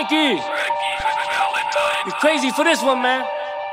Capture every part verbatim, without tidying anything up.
Frankie, you crazy for this one, man.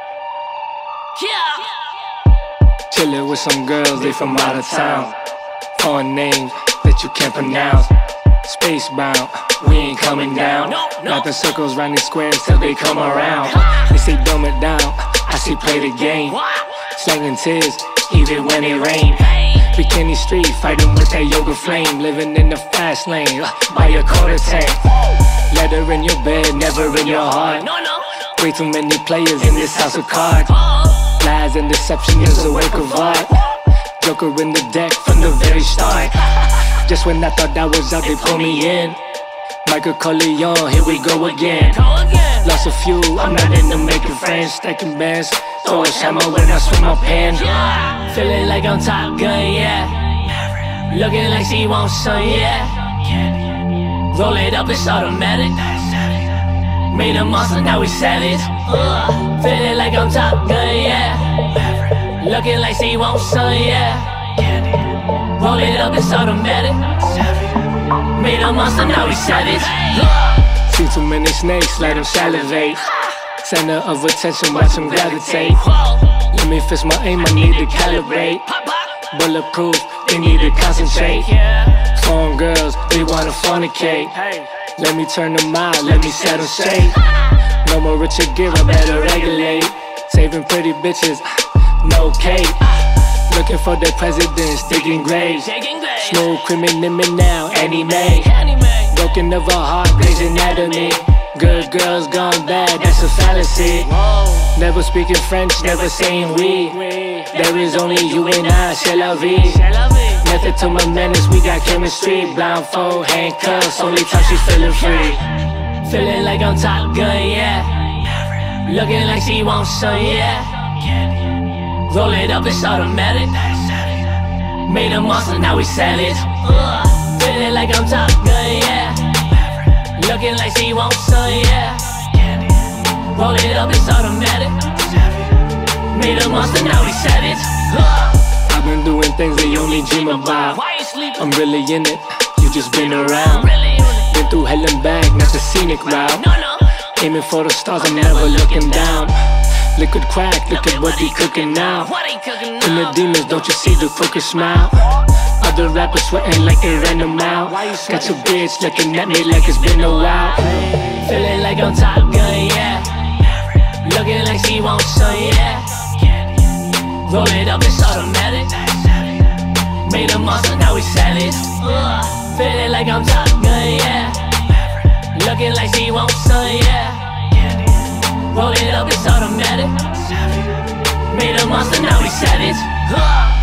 Yeah. Chillin' with some girls, they from out of town. Foreign names that you can't pronounce. Spacebound, we ain't coming down. No, no. Wrapping circles round these squares till they come around. They say dumb it down, I say play the game. Slanging tears, even when it rain. Bikini street, fighting with that yoga flame. Living in the fast lane, by a quarter tank. Letter in your bed, never in your heart. No, no. Way too many players in this house of cards. Lies and deception is a work of art. Joker in the deck from the very start. Just when I thought that was out, they pull me in. Michael Corleone, here we go again. Lost a few, I'm not into making friends. Stacking bands, throw a hammer when I swing my pen. Feeling like I'm Top Gun, yeah. Looking like she wants some, yeah. Roll it up, it's automatic. Made a monster, now we savage. uh, Feeling like I'm Top Gun, yeah. Looking like she wants some, yeah. Roll it up, it's automatic. Made a monster, now we savage. uh, See too many snakes, let them salivate. Center of attention, watch them gravitate. Let me fix my aim, I need to calibrate. Bulletproof, they need to concentrate. Foreign girls, they wanna fornicate. Let me turn them out, let me set them straight. No more Richard Gere, I better regulate. Saving pretty bitches, no cake. Looking for the presidents, digging graves. Smooth criminal now, anime. Broken of a heart, Grey's Anatomy. Good girls gone bad, that's a fallacy. Never speaking French, never saying we. There is only you and I, c'est la vie. Method to my madness, we got chemistry. Blindfold, handcuffs, only time she's feeling free. Feeling like I'm Top Gun, yeah. Looking like she wants some, yeah. Roll it up, it's automatic. Made a monster, now we savage. uh, Feeling like I'm Top Gun, yeah. Looking like she wants some, yeah. Roll it up, it's automatic. Made a monster, now we savage. uh, I've been doing things they only dream about. Why you sleeping? I'm really in it, you just been around. Really? Been through hell and back, not the scenic route. No, no. Aiming for the stars, I'm never looking down. Liquid crack, look at what he cooking now. What ain't cooking In the now? demons, don't you see the crooked smile? Other rappers sweating like they ran them out. Got your bitch looking at me like it's been a while. Feeling like I'm Top Gun, yeah. Looking like she wants some, yeah. Roll it up, it's automatic. Made a monster, now we savage. uh, Feeling like I'm Top Gun, yeah. Looking like she wants some, yeah. Roll it up, it's automatic. Made a monster, now we savage. uh,